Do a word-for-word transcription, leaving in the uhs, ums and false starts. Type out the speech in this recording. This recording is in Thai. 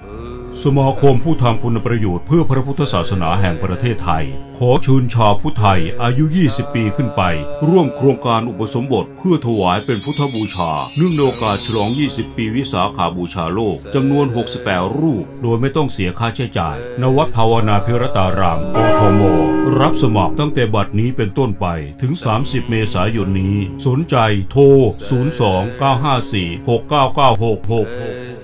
สมาคมผู้ทำคุณประโยชน์เพื่อพระพุทธศาสนาแห่งประเทศไทยขอเชิญชาวพุทธไทยอายุยี่สิบปีขึ้นไปร่วมโครงการอุปสมบทเพื่อถวายเป็นพุทธบูชาเนื่องในโอกาสฉลองยี่สิบปีวิสาขบูชาโลกจำนวนหกสิบแปดรูปโดยไม่ต้องเสียค่าใช้จ่ายณวัดภาวนาภิรตารามกทมรับสมัครตั้งแต่บัดนี้เป็นต้นไปถึงสามสิบเมษายนนี้สนใจโทรศูนย์ สอง เก้า ห้า สี่ หก เก้า เก้า หก หก